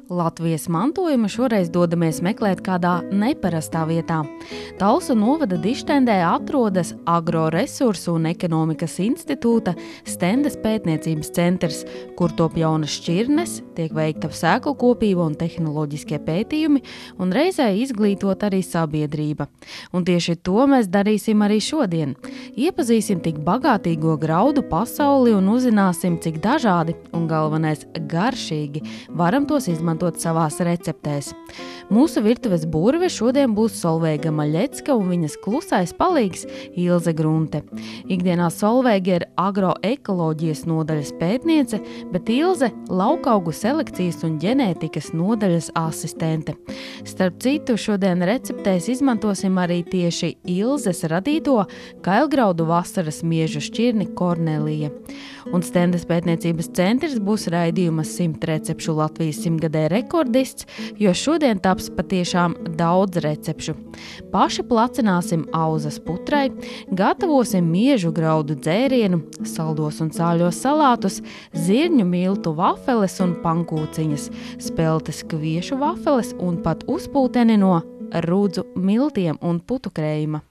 Latvijas mantojumu šoreiz dodamies meklēt kādā neparastā vietā. Talsu novada Dištendē atrodas Agroresursu un ekonomikas institūta Stendes pētniecības centrs, kur top jaunas šķirnes, tiek veikta sēklu kopība un tehnoloģiskie pētījumi, un reizē izglītot arī sabiedrība. Un tieši to mēs darīsim arī šodien. Iepazīsim tik bagātīgo graudu pasauli un uzzināsim, cik dažādi un galvenais garšīgi varam tos izmantot savās receptēs. Mūsu virtuves burve šodien būs Solveiga Maļecka un viņas klusais palīgs Ilze Grunte. Ikdienā Solveiga ir agroekoloģijas nodaļas pētniece, bet Ilze laukaugu selekcijas un ģenētikas nodaļas asistente. Starp citu, šodien receptēs izmantosim arī tieši Ilzes radīto kailgraudu vasaras miežu šķirni Kornelija. Un Stendes pētniecības centrs būs raidījuma 100 recepšu Latvijas 100-gadē rekordists, jo šodien taps patiešām daudz recepšu. Paši placināsim auzas putrai, gatavosim miežu graudu dzērienu, saldos un sāļos salātus, zirņu miltu vafeles un pankūciņas, speltes kviešu vafeles un pat uzpūteni no rudzu miltiem un putu krējuma.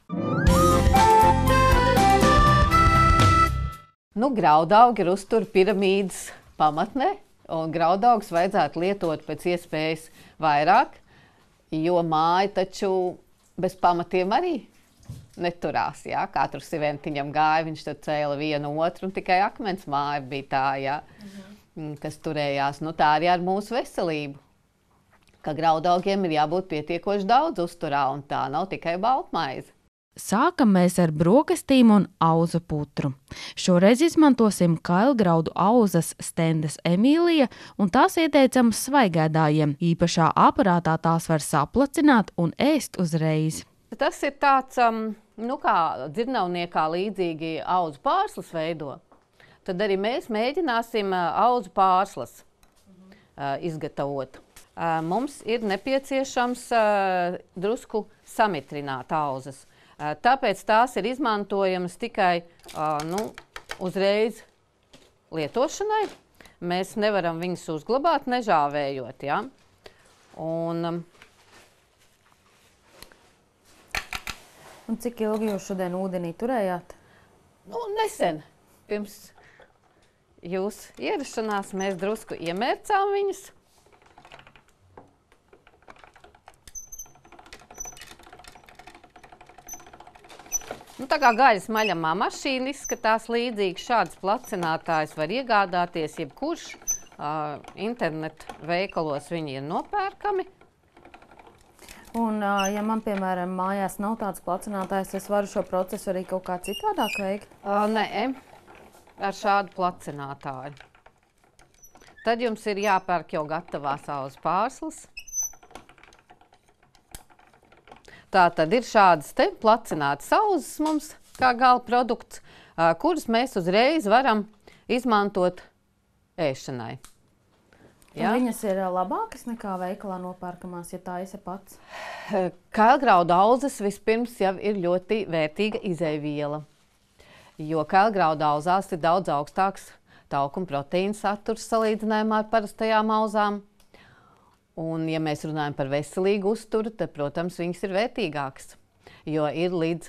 Graudaugi ir uztur piramīdas pamatne, un graudaugus vajadzētu lietot pēc iespējas vairāk, jo māja taču bez pamatiem arī neturās. Jā? Katru siventiņam gāja, viņš tur cēla vienu otru, un tikai akmens māja bija tā, jā, kas turējās. Tā arī ar mūsu veselību, ka graudaugiem ir jābūt pietiekoši daudz uzturā, un tā nav tikai baltmaize. Sākam mēs ar brokastīm un auzu putru. Šoreiz izmantosim kailgraudu auzas Stendes Emīlija, un tās ieteicams svaigēdājiem. Īpašā aparātā tās var saplacināt un ēst uzreiz. Tas ir tāds, kā dzirnavniekā līdzīgi auzu pārslas veido. Tad arī mēs mēģināsim auzu pārslas izgatavot. Mums ir nepieciešams drusku samitrināt auzas. Tāpēc tās ir izmantojamas tikai uzreiz lietošanai. Mēs nevaram viņas uzglabāt nežāvējot. Ja? Un cik ilgi jūs šodien ūdenī turējāt? Nesen. Pirms jūs ierašanās mēs drusku iemērcām viņas. Tā kā gaļas maļamā mašīna izskatās līdzīgi, šādas placinātājas var iegādāties jebkurš. Internetu veikalos viņi ir nopērkami. Un, ja man, piemēram, mājās nav tāds placinātājs, es varu šo procesu arī kaut kā citādāk veikt? Nē, ar šādu placinātāju. Tad jums ir jāpērk jau gatavās auzas pārslas. Tā tad ir šādas te placinātas auzas mums, kā gala produkts, kuras mēs uzreiz varam izmantot ēšanai. Ja? Viņas ir labākas nekā veikalā nopērkamās, ja tā esi pats? Kailgraudu auzas vispirms jau ir ļoti vērtīga izejviela, jo kailgraudu auzās ir daudz augstāks tauku un proteīnu saturs salīdzinājumā ar parastajām auzām. Un, ja mēs runājam par veselīgu uzturu, tad, protams, viņas ir vērtīgākas, jo ir līdz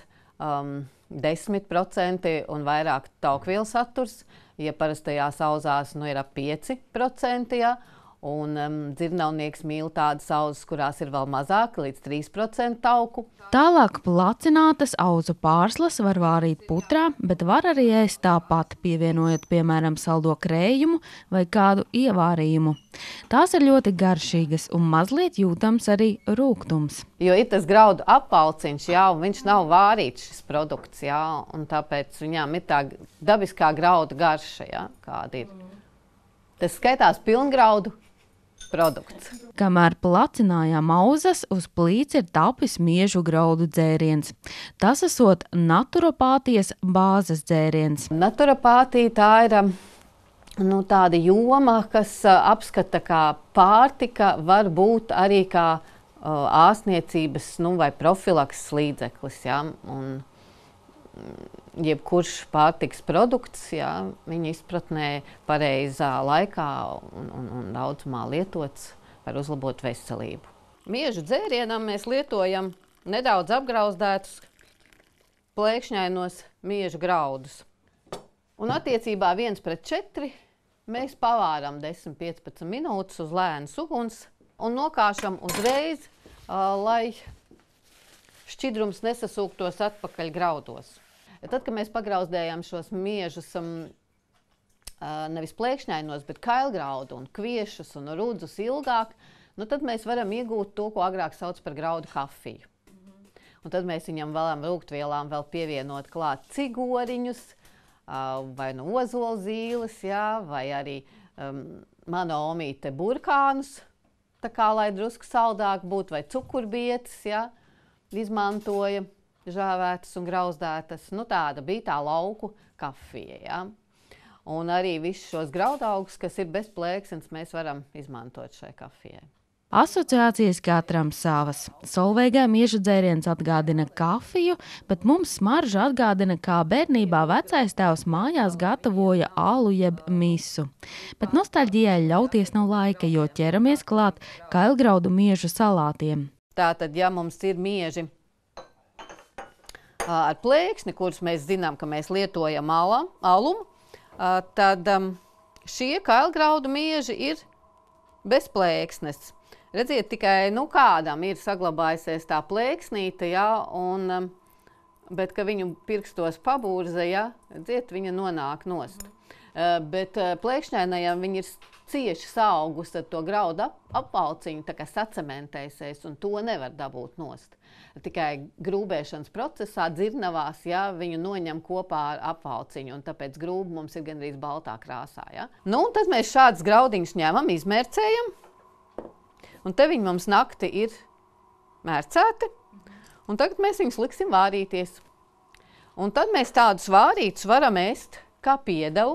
10% un vairāk taukvielu saturs, ja parastajās auzās ir ap 5%, ja, un dzirnavnieks mīl tādas auzas, kurās ir vēl mazāk, līdz 3% tauku. Tālāk placinātas auzu pārslas var vārīt putrā, bet var arī ēst tāpat, pievienojot, piemēram, saldo krējumu vai kādu ievārījumu. Tās ir ļoti garšīgas un mazliet jūtams arī rūgtums. Jo ir tas graudu apvalciņš, jā, un viņš nav vārīts šis produkts, jā, un tāpēc viņām ir tā dabiskā graudu garša, jā, kāda ir. Tas skaitās pilngraudu produkts. Kamēr placinājām auzas, uz plīts ir tapis miežu graudu dzēriens. Tas esot naturopātijas bāzes dzēriens. Naturopātija tā ir tāda joma, kas apskata, kā pārtika var būt arī kā ārstniecības vai profilakses līdzeklis. Ja? Un jebkurš pārtiks produkts, viņa izpratnē pareizā laikā un daudzumā lietots, var uzlabot veselību. Miežu dzērienam mēs lietojam nedaudz apgrauzdētus plēkšņainos miežu graudus. Un attiecībā 1:4 mēs pavāram 10–15 minūtes uz lēnas uguns un nokāšam uzreiz, lai šķidrums nesasūktos atpakaļ graudos. Tad, kad mēs pagrauzdējam šos miežus nevis plēkšņainos, bet kailgraudu un kviešus un rudzus ilgāk, tad mēs varam iegūt to, ko agrāk sauc par graudu kafiju. Un tad mēs viņam varam rūgtvielām vēl pievienot klāt cigoriņus, vai no ozola zīles, vai arī mana omīte burkānus, tā kā, lai drusku saldāk būtu, vai cukurbietes, izmantoja žāvētas un grauzdētas. Tāda bija tā lauku kafija, Un arī visus šos graudaugus, kas ir bez plēksnes, mēs varam izmantot šai kafijai. Asociācijas katram savas. Solveigai miežu dzēriens atgādina kafiju, bet mums smarža atgādina, kā bērnībā vecais tēvs mājās gatavoja alu jeb misu. Bet nostalģijai ļauties nav laika, jo ķeramies klāt kailgraudu miežu salātiem. Tātad, ja mums ir mieži ar plēksni, kurus mēs zinām, ka mēs lietojam alumu, tad šie kailgraudu mieži ir bez plēksnes. Redziet, tikai kādam ir saglabājusies tā plēksnīte, bet, ka viņu pirkstos pabūrza, redziet, viņa nonāk nost. Bet plēkšņainajam viņi ir cieši saugus ar to graudu apvalciņu, tā kā sacementēsies, un to nevar dabūt nost. Tikai grūbēšanas procesā dzirnavās, viņu noņem kopā ar apvalciņu, un tāpēc grūba mums ir gandrīz baltā krāsā. Un tad mēs šādus graudiņus ņemam, izmērcējam, un te viņi mums nakti ir mērcēti, un tagad mēs viņus liksim vārīties. Un tad mēs tādus vārītus varam ēst kā piedevu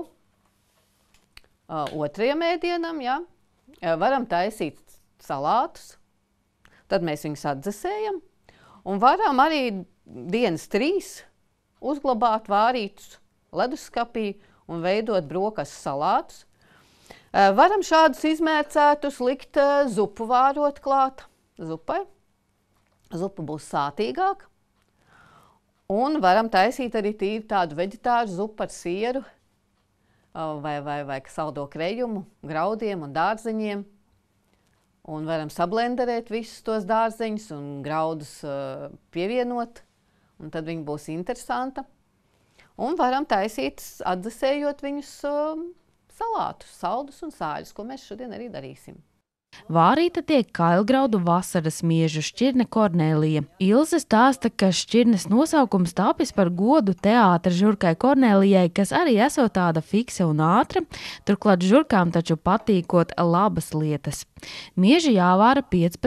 otrajam ēdienam, varam taisīt salātus, tad mēs viņus atdzesējam, un varam arī dienas 3 uzglabāt vārītus leduskapī un veidot brokastu salātus. Varam šādus izmērcētus likt zupu vārot klāt zupai. Zupa būs sātīgāka. Un varam taisīt arī tīri tādu veģetāru zupu ar sieru vai saldo krejumu, graudiem un dārzeņiem. Un varam sablenderēt visus tos dārzeņus un graudus pievienot, un tad viņi būs interesanta. Un varam taisīt, atdzesējot viņus salātus, saldus un sāļus, ko mēs šodien arī darīsim. Vārīta tiek kailgraudu vasaras miežu šķirne Kornēlija. Ilze stāsta, ka šķirnes nosaukums tāpis par godu teātra žurkai Kornēlijai, kas arī esot tāda fiksa un ātra, turklāt žurkām taču patīkot labas lietas. Mieži jāvāra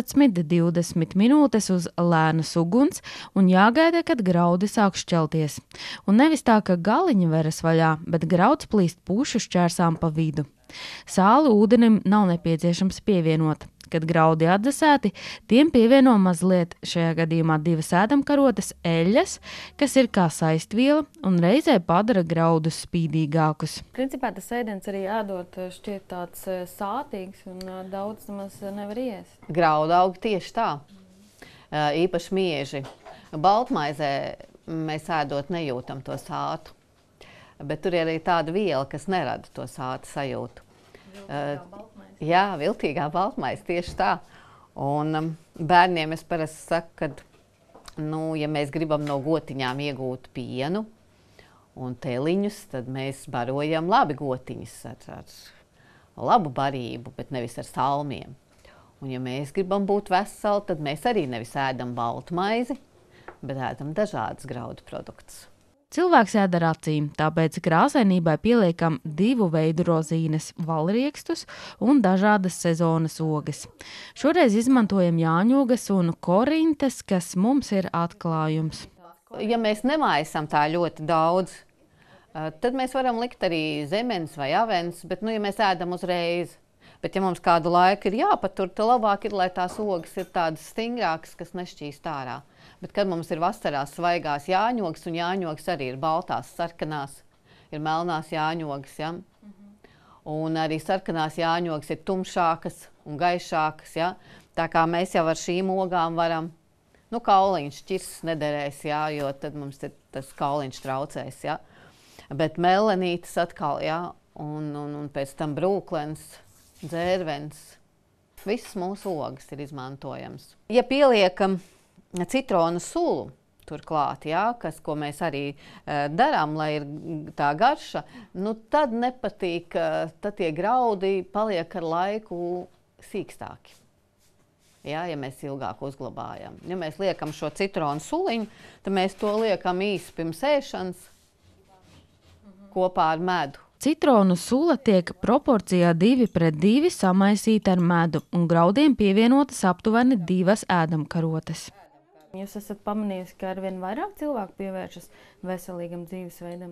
15–20 minūtes uz lēnas uguns un jāgaida, kad graudi sāk šķelties. Un nevis tā, ka galiņi veras vaļā, bet grauds plīst pušu šķērsām pa vidu. Sāli ūdenim nav nepieciešams pievienot. Kad graudi atdzesēti, tiem pievieno mazliet, šajā gadījumā 2 ēdamkarotes eļļas, kas ir kā saistviela un reizē padara graudus spīdīgākus. Principā tas ēdiens arī ēdot šķiet tāds sātīgs un daudz maz nevar iest. Graudaugi tieši tā, īpaši mieži. Baltmaizē mēs ēdot nejūtam to sātu. Bet tur ir arī tāda viela, kas nerada to sāta sajūtu. Viltīgā baltmaize. Jā, viltīgā baltmaize, tieši tā. Un bērniem es parasti saku, ka, ja mēs gribam no gotiņām iegūt pienu un teliņus, tad mēs barojam labi gotiņus ar labu barību, bet nevis ar salmiem. Un ja mēs gribam būt veseli, tad mēs arī nevis ēdam baltmaizi, bet ēdam dažādas graudu produktus. Cilvēks ēd ar acīm, tāpēc krāsainībai pieliekam 2 veidu rozīnes, valriekstus un dažādas sezonas ogas. Šoreiz izmantojam jāņogas un korintes, kas mums ir atklājums. Ja mēs nemaisam tā ļoti daudz, tad mēs varam likt arī zemenes vai avenes, bet ja mēs ēdam uzreiz. Bet ja mums kādu laiku ir jāpatur, tad labāk ir, lai tās ogas ir tādas stingrākas, kas nešķīst ārā. Bet kad mums ir vasarās svaigās jāņogas, un jāņogas arī ir baltās, sarkanās, ir melnās jāņogas, Un arī sarkanās jāņogas ir tumšākas un gaišākas. Ja? Tā kā mēs jau ar šīm ogām varam, kauliņš ķirsas nederēs, ja? Jo tad mums tas kauliņš traucēs. Ja? Bet melanītas atkal, ja? un pēc tam brūklens, dzērvens, visas mūsu ogas ir izmantojams. Ja pieliekam citronu sulu, turklāt, ko mēs arī darām, lai ir tā garša, tad nepatīk, tad tie graudi paliek ar laiku sīkstāki. Ja mēs ilgāk uzglabājam. Ja mēs liekam šo citronu suliņu, tad mēs to liekam īsi pirms ēšanas kopā ar medu. Citronu sula tiek proporcijā 2:2 samaisīta ar medu un graudiem pievienotas aptuveni 2 ēdamkarotes. Jūs esat pamanījis, ka arvien vairāk cilvēku pievēršas veselīgam dzīvesveidam?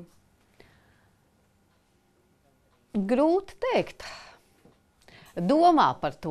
Grūti teikt. Domā par to.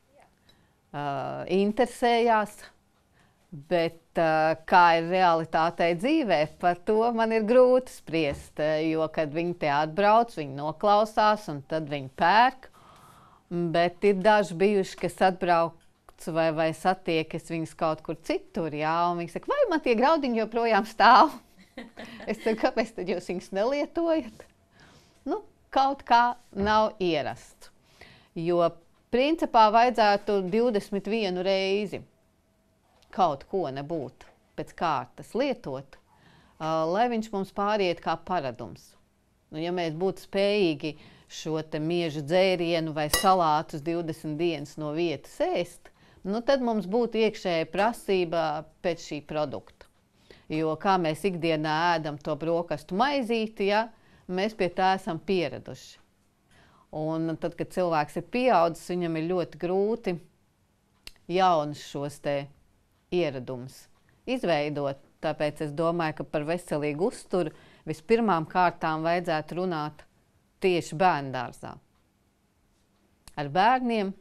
Interesējās, bet kā ir realitātei dzīvē, par to man ir grūti spriest, jo, kad viņi te atbrauc, viņi noklausās un tad viņi pērk, bet ir daži bijuši, kas atbrauc vai satiekas viņus kaut kur citur, un viņi saka, vai man tie graudiņi joprojām stāv? Es saku, kāpēc tad jūs viņus nelietojat? Kaut kā nav ierasts. Jo principā vajadzētu 21 reizi kaut ko nebūt pēc kārtas lietot, lai viņš mums pāriet kā paradums. Ja mēs būtu spējīgi šo te miežu dzērienu vai salātus 20 dienas no vietas ēst, tad mums būtu iekšēja prasība pēc šī produkta. Jo kā mēs ikdienā ēdam to brokastu maizīti, mēs pie tā esam pieraduši. Un tad, kad cilvēks ir pieaudzis, viņam ir ļoti grūti jaunus šos te ieradumus izveidot. Tāpēc es domāju, ka par veselīgu uzturu vispirmām kārtām vajadzētu runāt tieši bērndārzā. Ar bērniem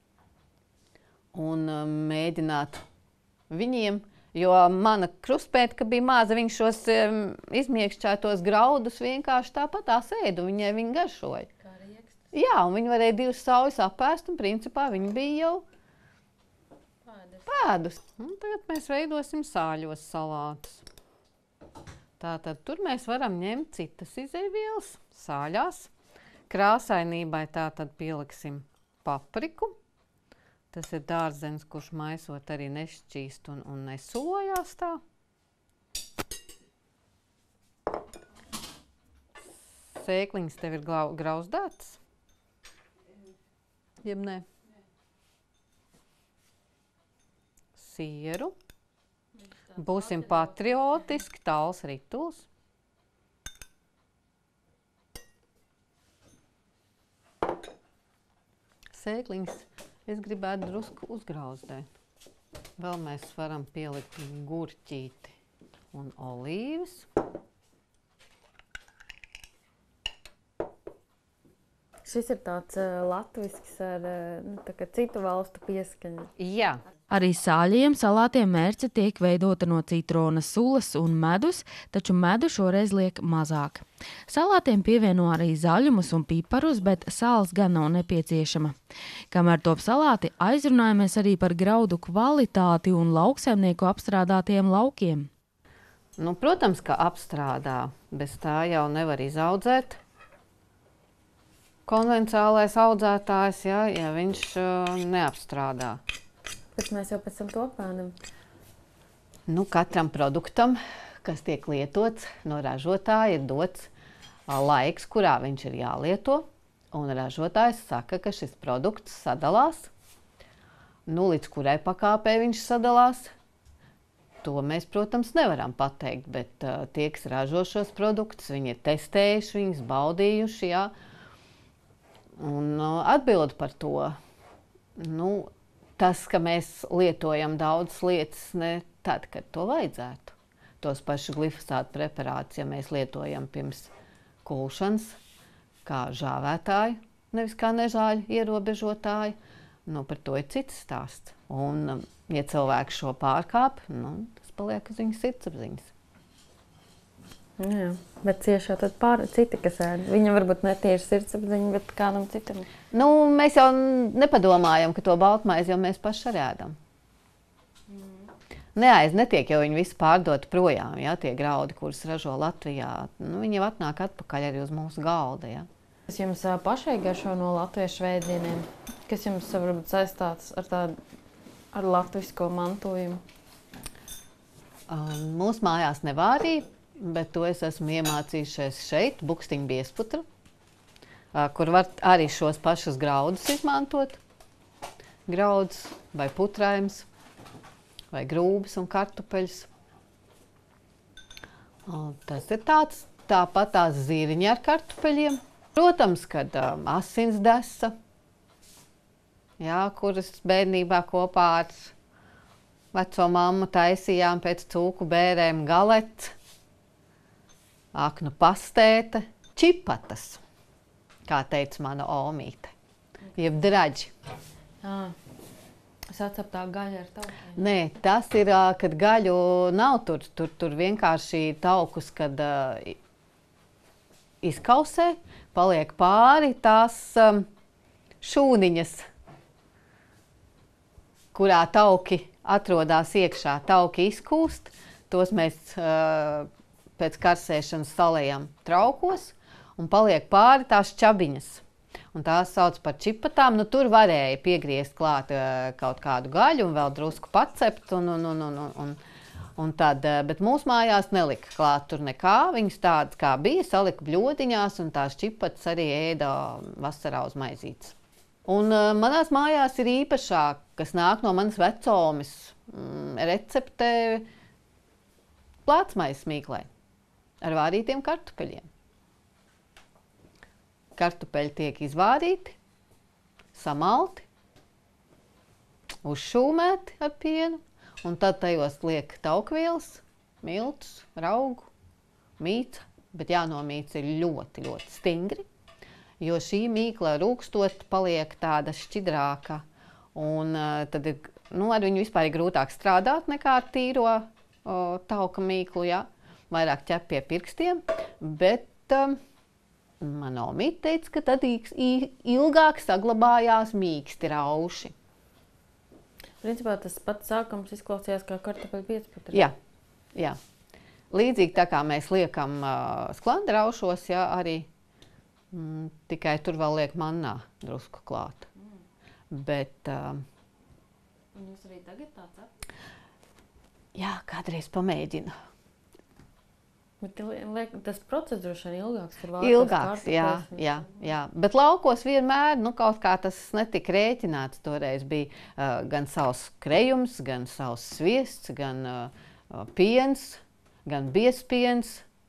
un mēģināt viņiem, jo mana krustpēta, kad bija maza, viņš šos izmiekšķētos graudus vienkārši tāpatās ēdu, viņai viņi garšoja. Jā, un viņi varēja 2 saujas apēst, un principā viņi bija jau pēdus. Tagad mēs veidosim sāļos salātus. Tātad tur mēs varam ņemt citas izejvielas sāļās. Krāsainībai tātad pieliksim papriku. Tas ir dārzens, kurš maisot arī nešķīst un nesulojās tā. Sēkliņas tev ir grauzdētas? Jeb ne? Sieru. Būsim patriotiski, tāls rituls. Sēkliņas es gribētu drusku uzgrauzdēt. Vēl mēs varam pielikt gurķīti un olīvas. Šis ir tāds latvisks ar citu valstu pieskaņu. Jā. Arī sāļajiem salātiem mērce tiek veidota no citrona sulas un medus, taču medu šoreiz liek mazāk. Salātiem pievieno arī zaļumus un piparus, bet sāls gan nav nepieciešama. Kamēr top salāti, aizrunājamies arī par graudu kvalitāti un lauksaimnieku apstrādātiem laukiem. Protams, ka apstrādā, bez tā jau nevar izaudzēt. Konvencionālais audzētājs, ja viņš neapstrādā. Bet mēs jau pēc tam to apēdam. Katram produktam, kas tiek lietots no ražotāja, ir dots laiks, kurā viņš ir jālieto. Un ražotājs saka, ka šis produkts sadalās. Līdz kurai pakāpē viņš sadalās, to mēs, protams, nevaram pateikt. Bet tie, kas ražo šos produktus, viņi ir testējuši, viņus baudījuši, un atbild par to. Tas, ka mēs lietojam daudzas lietas ne tad, kad to vajadzētu. Tos pašus glifosātu preparātus, ja mēs lietojam pirms kulšanas, kā žāvētāju, nevis kā nežāļu ierobežotāju, par to ir cits stāsts. Un, ja cilvēks šo pārkāp, tas paliek uz viņas sirdsapziņas. Jā, bet cieši jau tad citi, kas ēd. Viņam varbūt netieši sirdsapziņa, bet kādam citam. Nu, mēs jau nepadomājam, ka to baltmaizi jau mēs paši arī ēdam. Netiek jau viņi visi pārdot projām, ja, tie graudi, kurus ražo Latvijā. Nu, viņi jau atnāk atpakaļ arī uz mūsu galda. Ja. Kas jums pašai garšo no latviešu ēdieniem? Kas jums varbūt saistāts ar latvisko mantojumu? Mūsu mājās nevārīja, bet to es esmu iemācījušies šeit, Bukstiņu biezputru, kur var arī šos pašus graudus izmantot. Graudus vai putrājums, vai grūbas un kartupeļus. Tas ir tāpat tās zirņi ar kartupeļiem. Protams, kad asinsdesa, jā, kuras bērnībā kopā ar veco mammu taisījām pēc cūku bērēm galets, aknu pastēte, čipatas, kā teica mana omīte, jeb draģi. Saceptā gaļa ar taukiem? Nē, tas ir, kad gaļu nav tur vienkārši taukus, kad izkausē, paliek pāri tās šūniņas, kurā tauki atrodas iekšā. Tauki izkūst, tos mēs pēc karsēšanas salējam traukos un paliek pāri tās čabiņas. Un tās sauc par čipatām. Nu, tur varēja piegriezt klāt kaut kādu gaļu un vēl drusku pacept. Un tad, bet mūsu mājās nelika klāt tur nekā. Viņas tādas kā bija, salika bļodiņās un tās čipatas arī ēda vasarā uz maizītes. Un manās mājās ir īpašā, kas nāk no manas vecomes recepte plātsmaizes mīklē ar vārītiem kartupeļiem. Kartupeļi tiek izvārīti, samalti, uzšūmēti ar pienu, un tad tajos liek taukvielas, miltus, raugu, mīca, bet jānomīca ir ļoti, ļoti stingri, jo šī mīkla rūkstot paliek tāda šķidrāka, un tad ir, ar viņu vispār ir grūtāk strādāt nekā ar tīro tauka mīklu, ja? Vairāk ķep pie pirkstiem, bet mana omīte teica, ka tad ilgāk saglabājās mīksti rauši. Principā tas pats sākums izklausījās kā kartupeļu biezputri. Jā. Līdzīgi tā kā mēs liekam sklandraušos, ja, arī tikai tur vēl liek mannā drusku klāt. Bet... Un jūs arī tagad tā cepat? Jā, kādreiz pamēģina. Bet tas process droši vien ilgāks. Ilgāks, jā. Bet laukos vienmēr kaut kā tas netika rēķināts. Toreiz bija gan savs krejums, gan savs sviests, gan piens, gan biezpiens.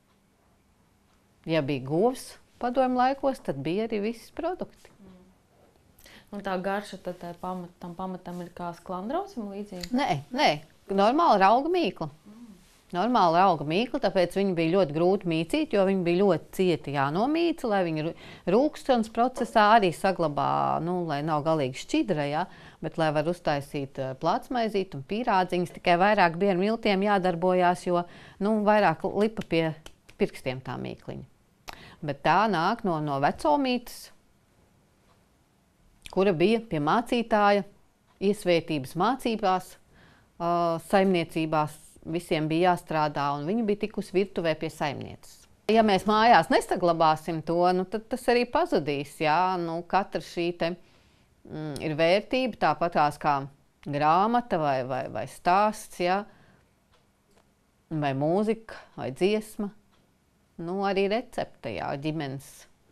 Ja bija govs padomju laikos, tad bija arī visi produkti. Un tā garša tad tam pamatam ir kā sklandrausim līdzīgi? Nē, normāla rauga mīkla. Normāla rauga mīkla, tāpēc viņi bija ļoti grūti mīcīt, jo viņi bija ļoti cieti jānomīca, lai viņi rūkstošanas procesā arī saglabā, lai nav galīgi šķidra, ja, bet lai var uztaisīt plātsmaizīt un pīrādziņas, tikai vairāk bieru miltiem jādarbojās, jo vairāk lipa pie pirkstiem tā mīkliņa. Bet tā nāk no vecomītes, kura bija pie mācītāja iesvētības mācībās, saimniecībās. Visiem bija jāstrādā, un viņi bija tikus virtuvē pie saimnieces. Ja mēs mājās nesaglabāsim to, tad tas arī pazudīs. Jā? Katra šī ir vērtība, tāpatās kā grāmata vai stāsts, jā? Vai mūzika, vai dziesma. Arī recepte, jā, ģimenes.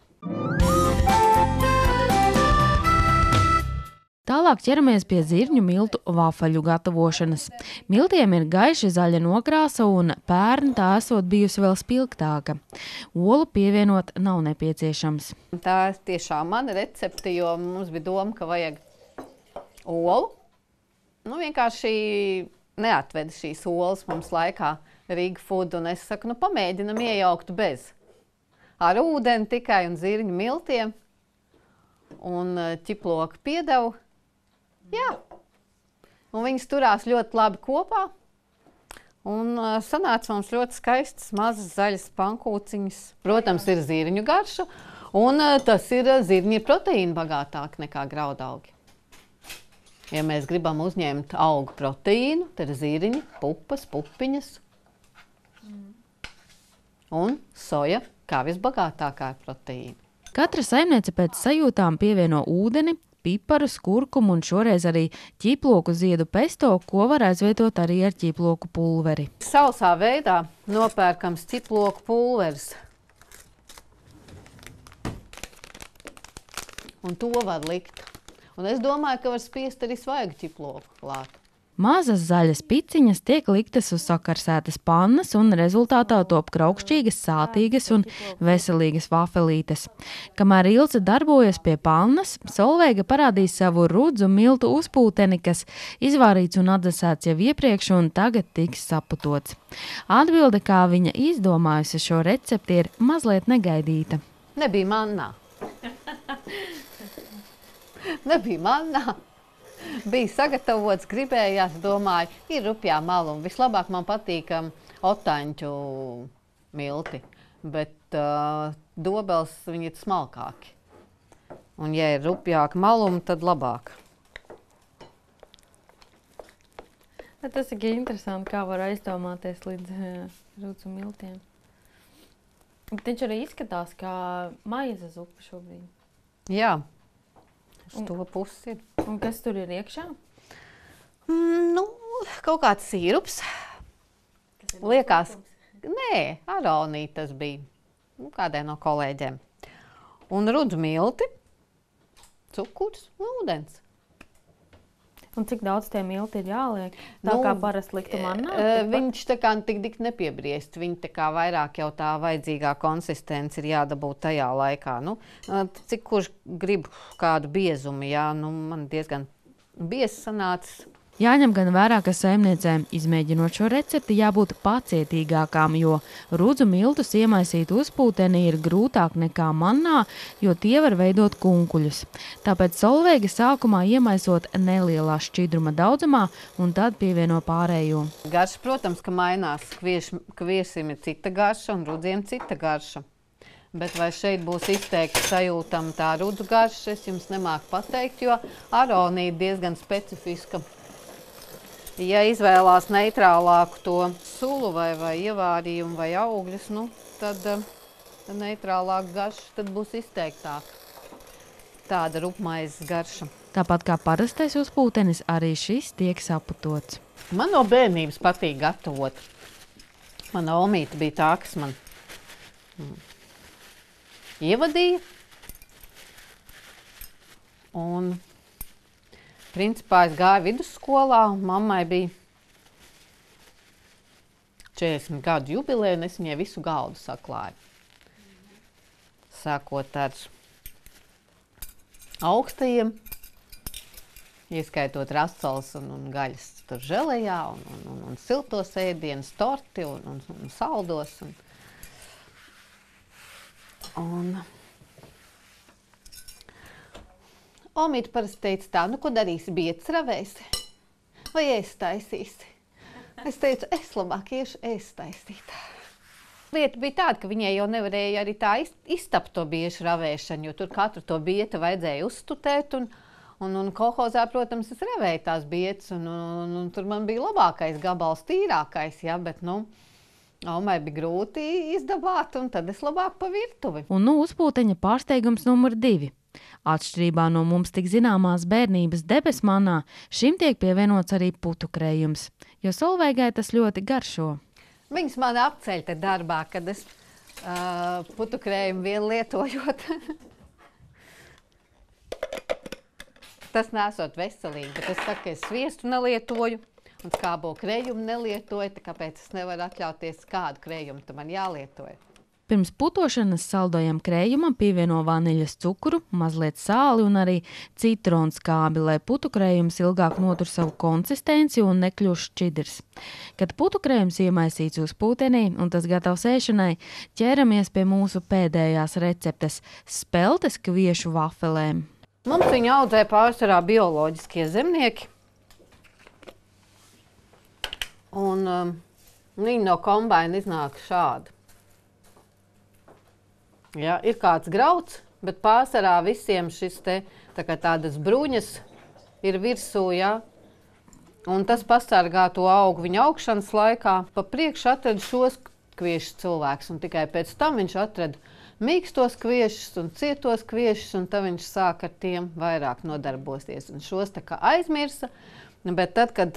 Tālāk ķeramies pie zirņu miltu vafaļu gatavošanas. Miltiem ir gaiši zaļa nokrāsa un pērn tā esot bijusi vēl spilgtāka. Olu pievienot nav nepieciešams. Tā ir tiešām mana recepte, jo mums bija doma, ka vajag olu. Vienkārši neatveda šīs olas mums laikā Riga Food, un es saku, pamēģinam iejaukt bez. Ar ūdeni tikai un zirņu miltiem un ķiploka piedevu. Jā, un viņas turās ļoti labi kopā, Un sanāca mums ļoti skaistas, mazas zaļas pankūciņas. Protams, ir zirņu garša, un tas ir zirņi proteīna bagātāk nekā graudaugi. Ja mēs gribam uzņemt augu proteīnu, tad ir zirņi, pupas, pupiņas un soja, kā visbagātākā ir proteīna. Katra saimniece pēc sajūtām pievieno ūdeni, piparus, kurkumu un šoreiz arī ķiploku ziedu pesto, ko var aizvietot arī ar ķiploku pulveri. Sausā veidā nopērkams ķiploku pulveris. Un to var likt. Un es domāju, ka var spiest arī svaigu ķiploku klāt. Mazas zaļas piciņas tiek liktas uz sakarsētas pannas un rezultātā top kraukšķīgas, sātīgas un veselīgas vafelītes. Kamēr Ilze darbojas pie pannas, Solveiga parādīs savu rudzu miltu uzpūteni, kas izvārīts un atdzesēts jau iepriekš un tagad tiks saputots. Atbilde, kā viņa izdomājusi šo recepti, ir mazliet negaidīta. Nebija mannā. Nebija mannā. Bija sagatavots, gribējās, domāju, ir rupjā mala un vislabāk man patīk otaņķu milti, bet dobels viņi ir smalkāki. Un ja ir rupjāka maluma, tad labāk. Tas ir interesanti, kā var aizdomāties līdz rudzu miltiem. Bet viņš arī izskatās kā maize zupa šobrīd. Jā. Uz to pusi ir. Un kas tur ir iekšā? Kaut kāds sīrups. Liekas, nē, aronija tas bija. Kādai no kolēģiem. Un rudzu milti, cukurs un ūdens. Un cik daudz tie milti ir jāliek? Tā kā parasti liktu mannā? Viņš tā kā tik nepiebriest. Viņi tā kā vairāk jau tā vajadzīgā konsistence ir jādabūt tajā laikā. Cik kurš grib kādu biezumu, jā, man diezgan biezs sanācis. Jāņem gan vērā, ka saimniecēm, izmēģinot šo recepti, jābūt pacietīgākām, jo rudzu miltus iemaisīt uzpūtenī ir grūtāk nekā mannā, jo tie var veidot kunkuļus. Tāpēc Solveiga sākumā iemaisot nelielā šķidruma daudzumā un tad pievieno pārējo. Garša, protams, ka mainās. Kviesim ir cita garša un rudziem cita garša. Bet vai šeit būs izteikti sajūtama tā rudzu garša, es jums nemāku pateikt, jo aronija ir diezgan specifiska. Ja izvēlās neitrālāku to sulu vai ievārījumu vai augļus, tad neitrālāka garša, tad būs izteiktāk tāda rupmaizes garša. Tāpat kā parastais uzpūtenis, arī šis tiek saputots. Man no bērnības patīk gatavot. Mana omīte bija tā, kas man ievadīja. Un principā es gāju vidusskolā, un mammai bija 40 gadu jubileja, un es viņai visu galdu saklāju. Sākot ar augstajiem, ieskaitot rascols un gaļas tur želejā, un siltos ēdienas, torti un saldos. Omīte parasti teica tā, ko darīsi, bietas ravēsi vai ēst taisīsi? Es teicu, es labāk iešu ēst taisīt. Lieta bija tāda, ka viņai jau nevarēja arī tā iztapt to biešu ravēšanu, jo tur katru to bietu vajadzēja uzstutēt, un kolhozā, protams, es ravēju tās bietas, un tur man bija labākais gabals, tīrākais, ja, bet, Omai bija grūti izdabāt, un tad es labāk pa virtuvi. Un uzpūteņa pārsteigums numur 2. Atšķirībā no mums tik zināmās bērnības debesmannā, šim tiek pievienots arī putu krējums, jo Solveigai tas ļoti garšo. Viņas mani apceļ te darbā, kad es putu krējumu vielu lietojot. Tas nesot veselīgi, bet es saku, ka es sviestu nelietoju un skābo krējumu nelietoju, kāpēc es nevaru atļauties kādu krējumu, tad man jālietoja. Pirms putošanas saldojam krējumam pievieno vaniļas cukuru, mazliet sāli un arī citronu skābi, lai putu krējums ilgāk notur savu konsistenci un nekļūst šķidrs. Kad putu krējums iemaisīts uzpūtenī un tas gatavs ēšanai, ķeramies pie mūsu pēdējās receptes – speltes kviešu vafelēm. Mums viņu audzēja pārsvarā bioloģiskie zemnieki. Un Viņi no kombaina iznāk šādi. Ja, ir kāds grauds, bet pārsvarā visiem šis te tādas bruņas ir virsū, ja? Un tas pasargā to augu viņa augšanas laikā. Pa priekšu atrada šos kviešus cilvēks, un tikai pēc tam viņš atrada mīkstos kviešus un cietos kviešus, un tad viņš sāk ar tiem vairāk nodarbosties. Un šos tā kā aizmirsa, bet tad, kad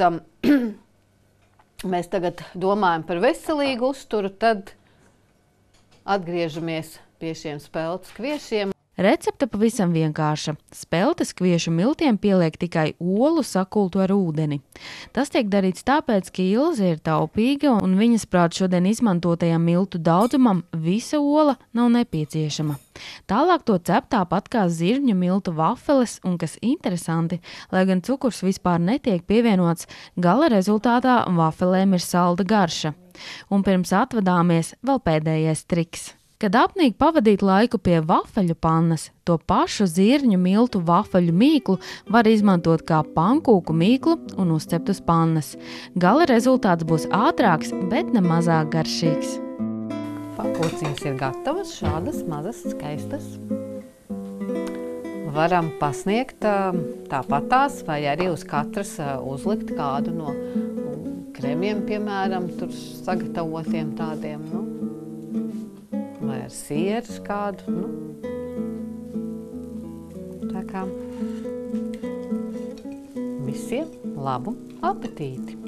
mēs tagad domājam par veselīgu uzturu, tad atgriežamies pie šiem speltes kviešiem. Recepte pavisam vienkārša. Speltes kviešu miltiem pieliek tikai olu sakultu ar ūdeni. Tas tiek darīts tāpēc, ka Ilze ir taupīga un viņas prāt šodien izmantotajam miltu daudzumam visa ola nav nepieciešama. Tālāk to cep tāpat kā zirņu miltu vafeles un, kas interesanti, lai gan cukurs vispār netiek pievienots, gala rezultātā vafelēm ir salda garša. Un pirms atvadāmies vēl pēdējais triks. Kad apnīk pavadīt laiku pie vafeļu pannas, to pašu zirņu miltu vafeļu mīklu var izmantot kā pankūku mīklu un uzcept uz pannas. Gala rezultāts būs ātrāks, bet ne mazāk garšīgs. Pankūciņas ir gatavas, šādas mazas, skaistas. Varam pasniegt tāpatās, vai arī uz katras uzlikt kādu no kremiem, piemēram, tur sagatavotiem tādiem, vai ar sieru kādu, tā kā visiem labu apetīti!